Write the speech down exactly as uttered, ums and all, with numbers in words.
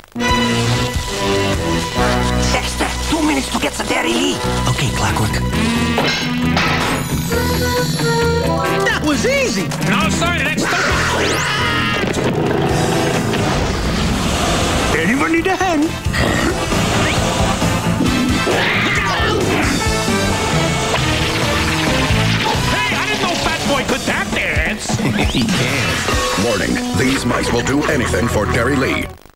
Dexter, two minutes to get to Derry Lee. Okay, Clockwork. That was easy. No, sorry, that's stupid. Anyone need a hand? Hey, I didn't know Fat Boy could tap dance. He can. Warning, these mice will do anything for Derry Lee.